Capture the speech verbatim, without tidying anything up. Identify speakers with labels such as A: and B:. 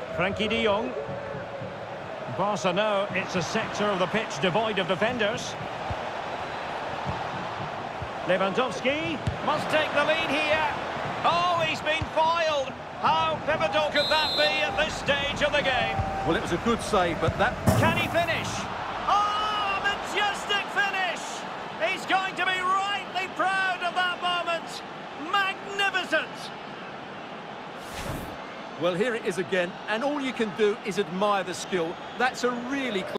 A: Frankie de Jong. Barca know it's a sector of the pitch devoid of defenders. Lewandowski must take the lead here. Oh, he's been foiled. How pivotal could that be at this stage of the game?
B: Well, it was a good save, but that...
A: Can he finish? Oh, majestic finish! He's going to be rightly proud of that moment. Magnificent!
B: Well, here it is again, and all you can do is admire the skill. That's a really...